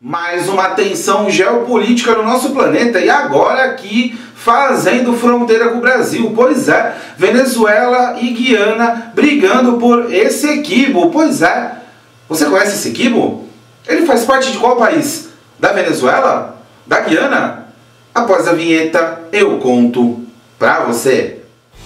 Mais uma tensão geopolítica no nosso planeta e agora aqui fazendo fronteira com o Brasil. Pois é, Venezuela e Guiana brigando por Essequibo. Pois é, você conhece Essequibo? Ele faz parte de qual país? Da Venezuela? Da Guiana? Após a vinheta eu conto pra você.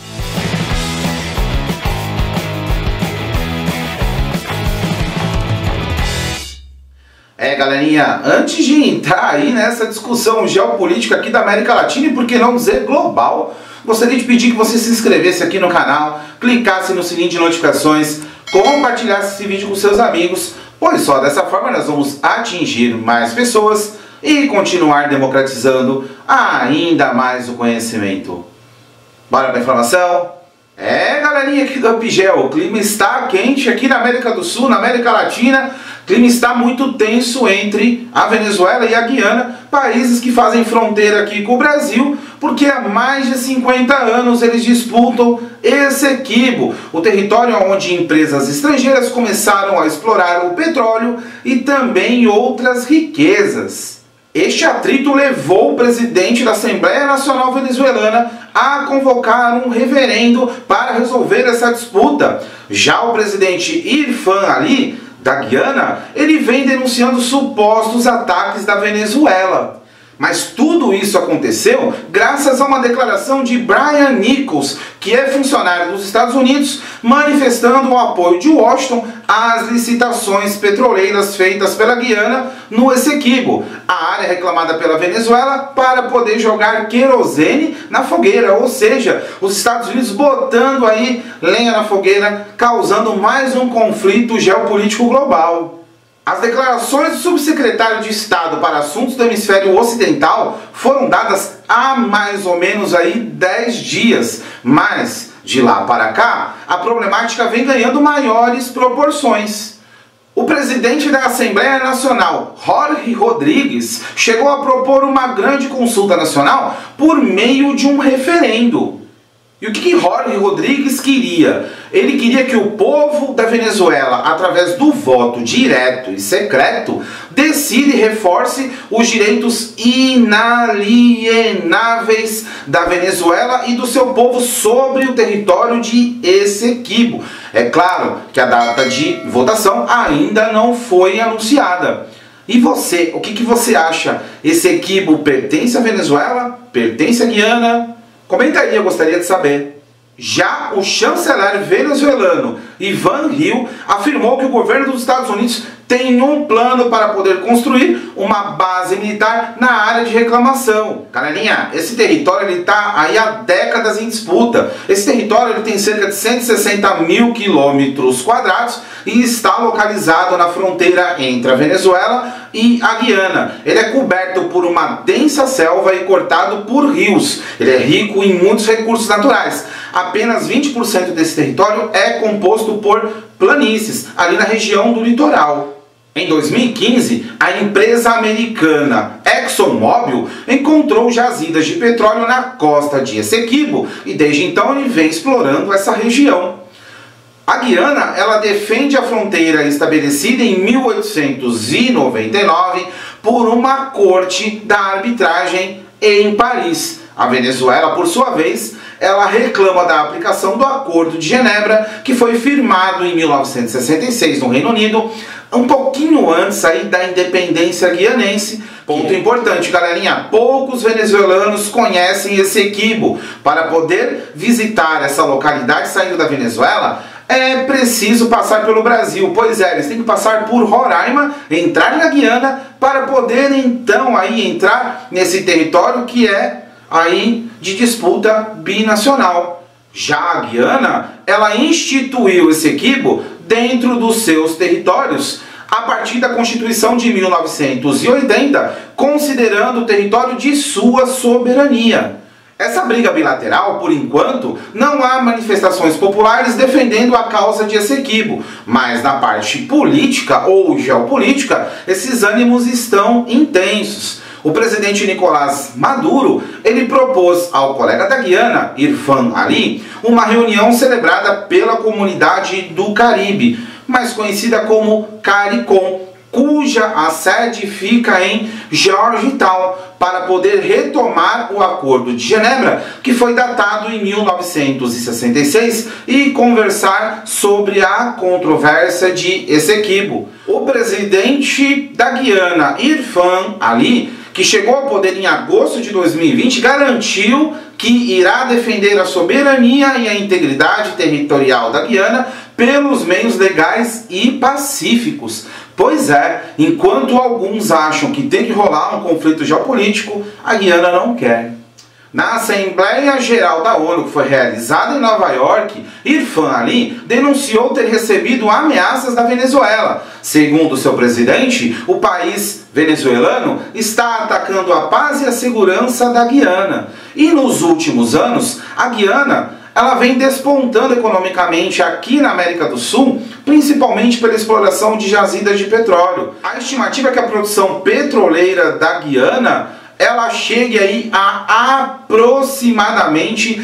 Galerinha, antes de entrar aí nessa discussão geopolítica aqui da América Latina e por que não dizer global, gostaria de pedir que você se inscrevesse aqui no canal, clicasse no sininho de notificações, compartilhasse esse vídeo com seus amigos, pois só dessa forma nós vamos atingir mais pessoas e continuar democratizando ainda mais o conhecimento. Bora pra informação? Galerinha aqui do Upgel, o clima está quente aqui na América do Sul, na América Latina. O clima está muito tenso entre a Venezuela e a Guiana, países que fazem fronteira aqui com o Brasil, porque há mais de 50 anos eles disputam Essequibo, o território onde empresas estrangeiras começaram a explorar o petróleo e também outras riquezas. Este atrito levou o presidente da Assembleia Nacional Venezuelana a convocar um referendo para resolver essa disputa. Já o presidente Irfan Ali, da Guiana, ele vem denunciando supostos ataques da Venezuela. Mas tudo isso aconteceu graças a uma declaração de Brian Nichols, que é funcionário dos Estados Unidos, manifestando o apoio de Washington às licitações petroleiras feitas pela Guiana no Essequibo, a área reclamada pela Venezuela para poder jogar querosene na fogueira, ou seja, os Estados Unidos botando aí lenha na fogueira, causando mais um conflito geopolítico global. As declarações do subsecretário de Estado para Assuntos do Hemisfério Ocidental foram dadas há mais ou menos aí 10 dias, mas de lá para cá a problemática vem ganhando maiores proporções. O presidente da Assembleia Nacional, Jorge Rodrigues, chegou a propor uma grande consulta nacional por meio de um referendo. E o que Jorge Rodrigues queria? Ele queria que o povo da Venezuela, através do voto direto e secreto, decida e reforce os direitos inalienáveis da Venezuela e do seu povo sobre o território de Essequibo. É claro que a data de votação ainda não foi anunciada. E você, o que você acha? Essequibo pertence à Venezuela? Pertence à Guiana? Comenta aí, eu gostaria de saber. Já o chanceler venezuelano Iván Gil afirmou que o governo dos Estados Unidos tem um plano para poder construir uma base militar na área de reclamação. Galerinha, esse território está aí há décadas em disputa. Esse território ele tem cerca de 160 mil quilômetros quadrados e está localizado na fronteira entre a Venezuela e a Guiana. Ele é coberto por uma densa selva e cortado por rios. Ele é rico em muitos recursos naturais. Apenas 20% desse território é composto por planícies, ali na região do litoral. Em 2015, a empresa americana ExxonMobil encontrou jazidas de petróleo na costa de Essequibo e desde então ele vem explorando essa região. A Guiana, ela defende a fronteira estabelecida em 1899 por uma corte da arbitragem em Paris. A Venezuela, por sua vez, ela reclama da aplicação do Acordo de Genebra, que foi firmado em 1966 no Reino Unido, um pouquinho antes aí da independência guianense. Ponto importante, galerinha, poucos venezuelanos conhecem Essequibo. Para poder visitar essa localidade saindo da Venezuela, é preciso passar pelo Brasil. Pois é, eles têm que passar por Roraima, entrar na Guiana, para poder então aí entrar nesse território que é aí de disputa binacional. Já a Guiana, ela instituiu Essequibo dentro dos seus territórios a partir da Constituição de 1980, considerando o território de sua soberania. Essa briga bilateral, por enquanto, não há manifestações populares defendendo a causa de Essequibo, mas na parte política ou geopolítica, esses ânimos estão intensos. O presidente Nicolás Maduro, ele propôs ao colega da Guiana, Irfan Ali, uma reunião celebrada pela Comunidade do Caribe, mais conhecida como CARICOM, cuja a sede fica em Georgetown, para poder retomar o Acordo de Genebra, que foi datado em 1966, e conversar sobre a controvérsia de Essequibo. O presidente da Guiana, Irfan Ali, que chegou ao poder em agosto de 2020, garantiu que irá defender a soberania e a integridade territorial da Guiana pelos meios legais e pacíficos. Pois é, enquanto alguns acham que tem que rolar um conflito geopolítico, a Guiana não quer. Na Assembleia Geral da ONU, que foi realizada em Nova York, Irfan Ali denunciou ter recebido ameaças da Venezuela. Segundo seu presidente, o país venezuelano está atacando a paz e a segurança da Guiana. E nos últimos anos, a Guiana ela vem despontando economicamente aqui na América do Sul, principalmente pela exploração de jazidas de petróleo. A estimativa é que a produção petroleira da Guiana ela chegue aí a aproximadamente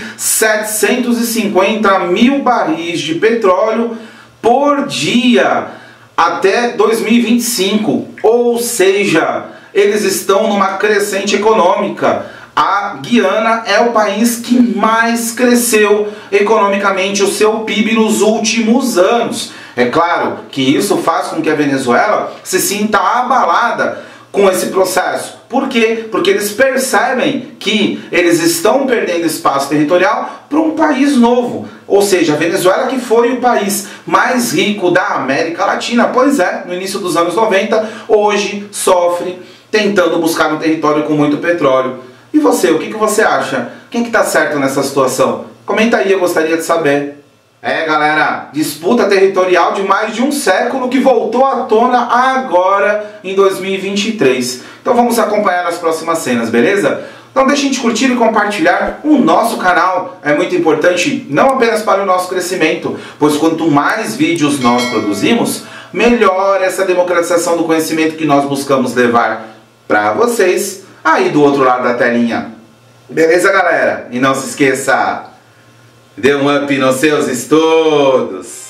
750 mil barris de petróleo por dia até 2025. Ou seja, eles estão numa crescente econômica. A Guiana é o país que mais cresceu economicamente o seu PIB nos últimos anos. É claro que isso faz com que a Venezuela se sinta abalada com esse processo. Por quê? Porque eles percebem que eles estão perdendo espaço territorial para um país novo. Ou seja, a Venezuela, que foi o país mais rico da América Latina, pois é, no início dos anos 90, hoje sofre tentando buscar um território com muito petróleo. E você, o que você acha? Quem que tá certo nessa situação? Comenta aí, eu gostaria de saber. É, galera, disputa territorial de mais de um século que voltou à tona agora em 2023. Então vamos acompanhar as próximas cenas, beleza? Então deixem de curtir e compartilhar o nosso canal. É muito importante, não apenas para o nosso crescimento, pois quanto mais vídeos nós produzimos, melhor essa democratização do conhecimento que nós buscamos levar para vocês aí do outro lado da telinha. Beleza, galera? E não se esqueça, dê um up nos seus estudos!